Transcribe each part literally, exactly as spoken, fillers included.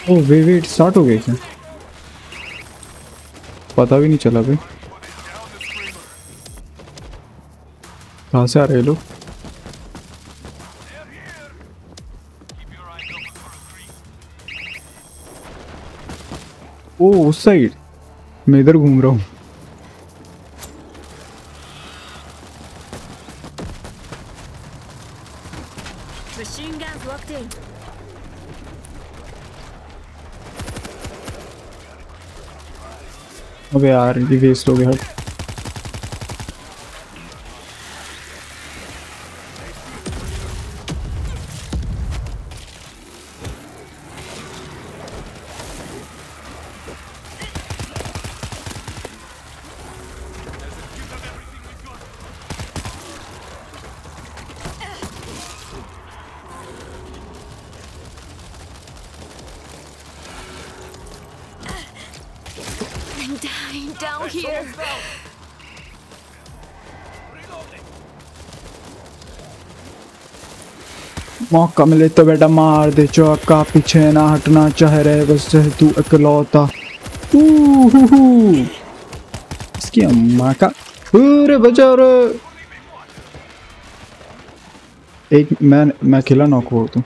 ओ वे wait start हो गया क्या? पता भी नहीं चला भाई। कहाँ से आ रहे हैं लोग? ओ उस साइड। मैं इधर घूम रहा हूँ। Machine guns locked in. अबे यार ये वेस्ट हो गया। I'm dying down here. मौका मिले तो बेटा मार दे चौका, पीछे ना हटना चाहे रहे बस चाहे तू इकलौता। इसकी अम्मा का पूरे बचाओ रे। एक मैं मैं अकेला नॉक हुआ तू।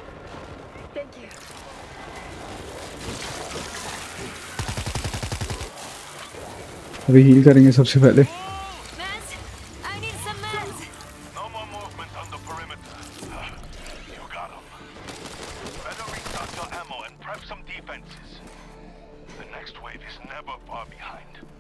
अभी हील करेंगे सबसे पहले। Mans, I need some mans. No more movement on the perimeter. You got 'em. Better restock your ammo and prep some defenses. The next wave is never far behind.